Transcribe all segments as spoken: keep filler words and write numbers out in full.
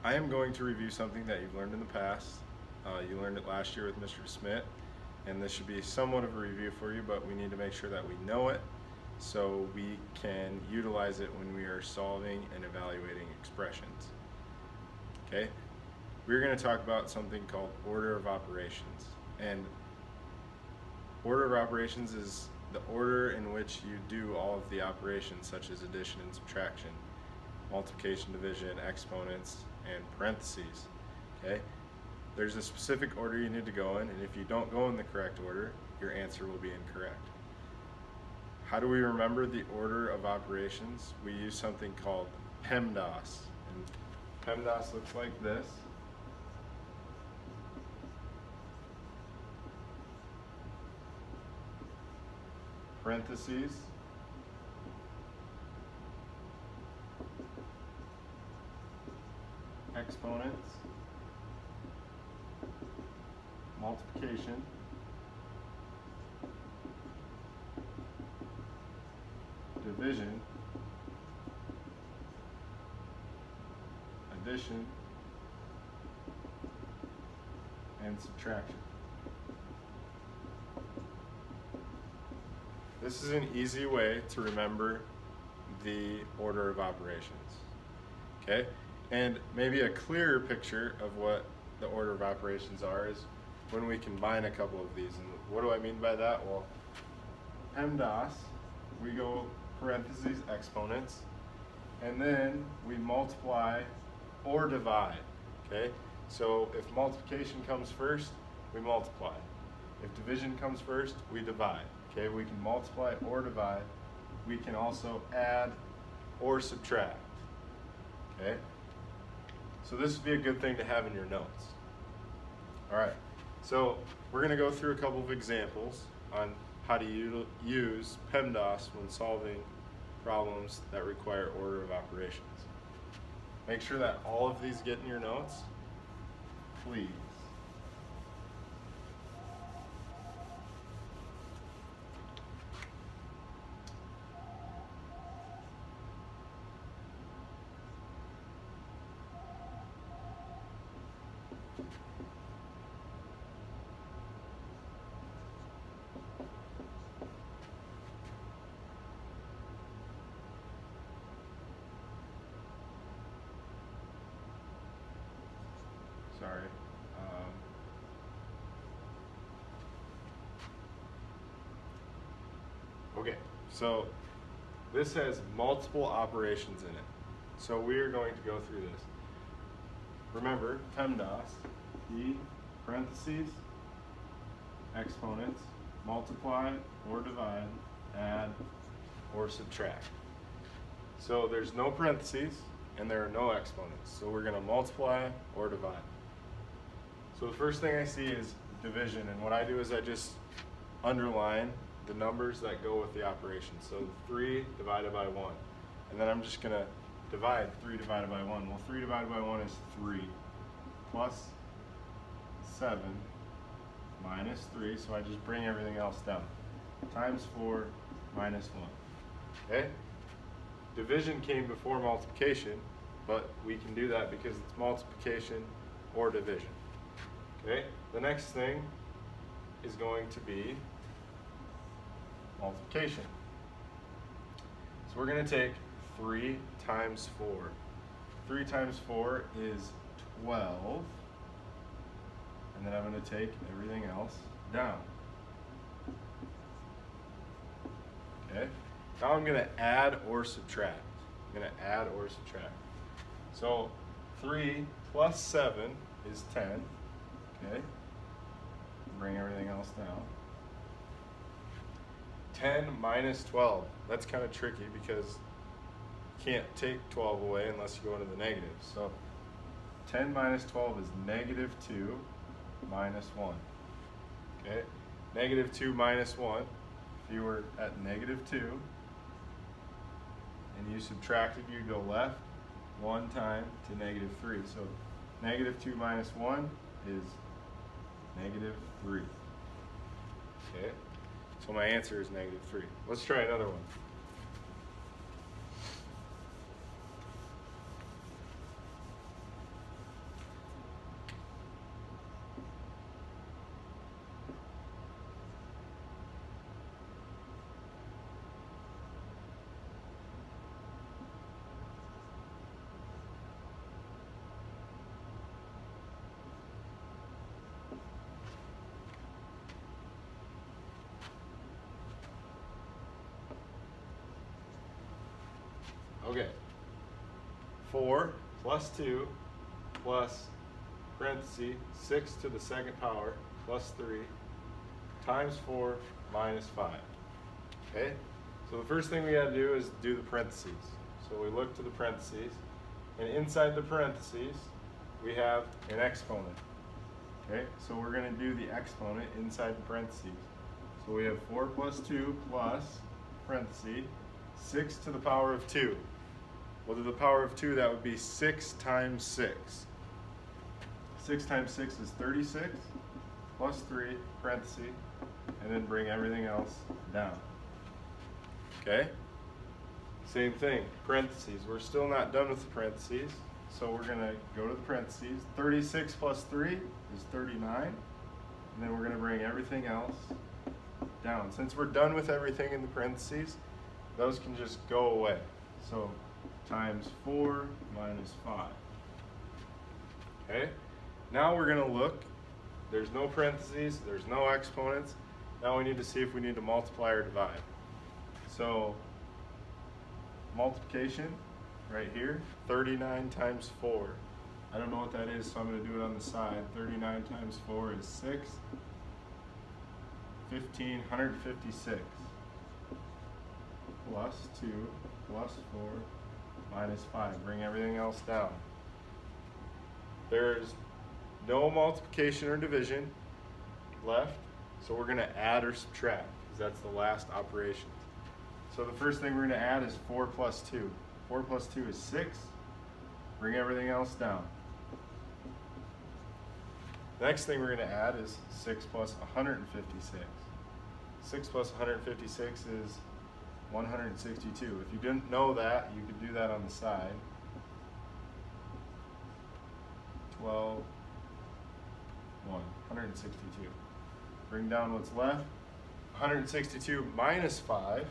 I am going to review something that you've learned in the past. Uh, you learned it last year with Mister Smith, and this should be somewhat of a review for you, but we need to make sure that we know it so we can utilize it when we are solving and evaluating expressions. Okay? We're going to talk about something called order of operations. And order of operations is the order in which you do all of the operations, such as addition and subtraction, multiplication, division, exponents, and parentheses. Okay? There's a specific order you need to go in, and if you don't go in the correct order, your answer will be incorrect. How do we remember the order of operations? We use something called PEMDAS. And PEMDAS looks like this. Parentheses, exponents, multiplication, division, addition, and subtraction. This is an easy way to remember the order of operations. Okay? And maybe a clearer picture of what the order of operations are is when we combine a couple of these. And what do I mean by that? Well, PEMDAS, we go parentheses, exponents, and then we multiply or divide. Okay? So if multiplication comes first, we multiply. If division comes first, we divide. Okay, we can multiply or divide. We can also add or subtract. Okay, so this would be a good thing to have in your notes. All right, so we're going to go through a couple of examples on how to use PEMDAS when solving problems that require order of operations. Make sure that all of these get in your notes, please. Sorry. Um, okay, so this has multiple operations in it. So we are going to go through this. Remember, PEMDAS, the parentheses, exponents, multiply or divide, add or subtract. So there's no parentheses and there are no exponents. So we're going to multiply or divide. So the first thing I see is division, and what I do is I just underline the numbers that go with the operation. So three divided by one. And then I'm just going to divide three divided by one. Well, three divided by one is three, plus seven, minus three, so I just bring everything else down. Times four, minus one. Okay? Division came before multiplication, but we can do that because it's multiplication or division. Okay, the next thing is going to be multiplication. So we're going to take three times four. three times four is twelve. And then I'm going to take everything else down. Okay, now I'm going to add or subtract. I'm going to add or subtract. So three plus seven is ten. Okay, bring everything else down. ten minus twelve, that's kind of tricky because you can't take twelve away unless you go into the negatives. So ten minus twelve is negative two minus one. Okay, negative two minus one, if you were at negative two and you subtracted, you go left one time to negative three. So negative two minus one is negative three. Okay, so my answer is negative three. Let's try another one. Okay. four plus two plus parenthesis six to the second power plus three times four minus five. Okay? So the first thing we got to do is do the parentheses. So we look to the parentheses, and inside the parentheses we have an exponent. Okay? So we're going to do the exponent inside the parentheses. So we have four plus two plus parenthesis six to the power of two. Well, to the power of two, that would be six times six. six times six is thirty-six, plus three, parenthesis, and then bring everything else down. Okay? Same thing, parentheses. We're still not done with the parentheses, so we're going to go to the parentheses. thirty-six plus three is thirty-nine, and then we're going to bring everything else down. Since we're done with everything in the parentheses, those can just go away. So times four minus five. Okay? Now we're going to look. There's no parentheses, there's no exponents. Now we need to see if we need to multiply or divide. So multiplication right here, thirty-nine times four. I don't know what that is, so I'm going to do it on the side. thirty-nine times four is six. fifteen, one hundred fifty-six. Plus two, plus four, minus five. Bring everything else down. There's no multiplication or division left, so we're going to add or subtract, because that's the last operation. So the first thing we're going to add is four plus two. four plus two is six. Bring everything else down. The next thing we're going to add is six plus one hundred fifty-six. six plus one hundred fifty-six is one hundred sixty-two. If you didn't know that, you could do that on the side. twelve, one, one hundred sixty-two. Bring down what's left. one hundred sixty-two minus five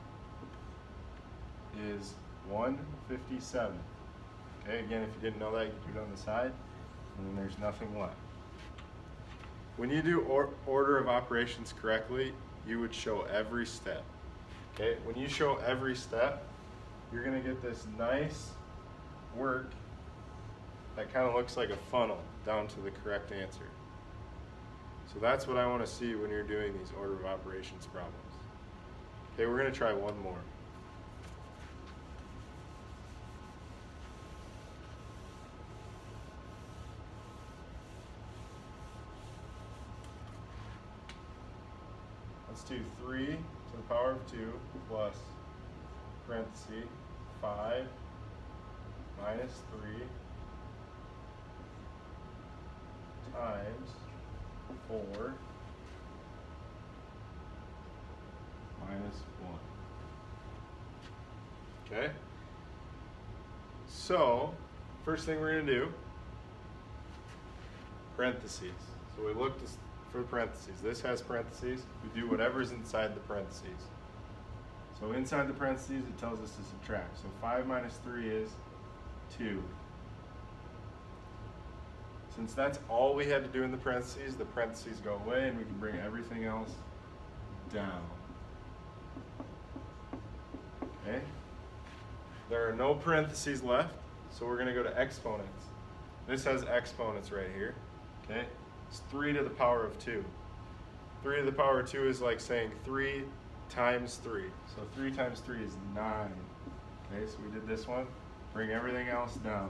is one hundred fifty-seven. Okay, again, if you didn't know that, you could do it on the side, and then there's nothing left. When you do or order of operations correctly, you would show every step. Okay, when you show every step, you're going to get this nice work that kind of looks like a funnel down to the correct answer. So that's what I want to see when you're doing these order of operations problems. Okay, we're going to try one more. Let's do three to the power of two plus parenthesis five minus three times four minus one. Okay? So, first thing we're going to do, parentheses. So we looked for parentheses. This has parentheses. We do whatever's inside the parentheses. So inside the parentheses, it tells us to subtract. So five minus three is two. Since that's all we had to do in the parentheses, the parentheses go away and we can bring everything else down. Okay? There are no parentheses left, so we're going to go to exponents. This has exponents right here. Okay? It's three to the power of two. three to the power of two is like saying three times three. So three times three is nine. Okay, so we did this one. Bring everything else down.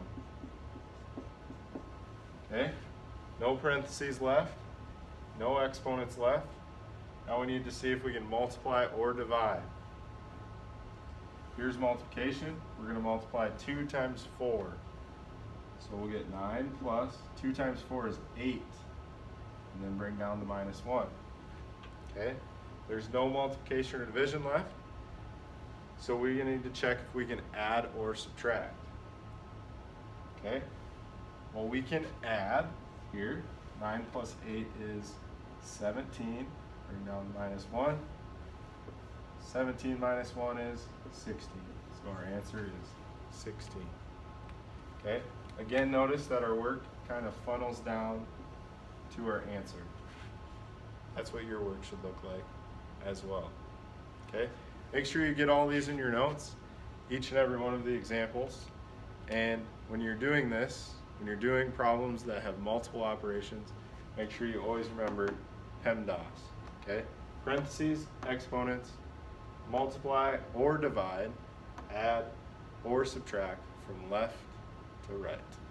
Okay, no parentheses left, no exponents left. Now we need to see if we can multiply or divide. Here's multiplication. We're going to multiply two times four. So we'll get nine plus two times four is eight. And then bring down the minus one. Okay, there's no multiplication or division left. So we need to check if we can add or subtract. Okay. Well, we can add here. nine plus eight is seventeen. Bring down minus one. seventeen minus one is sixteen. So our answer is sixteen. Okay? Again, notice that our work kind of funnels down to our answer. That's what your work should look like as well. Okay? Make sure you get all these in your notes. each and every one of the examples. And when you're doing this, when you're doing problems that have multiple operations, make sure you always remember PEMDAS, okay? Parentheses, exponents, multiply or divide, add or subtract from left to right.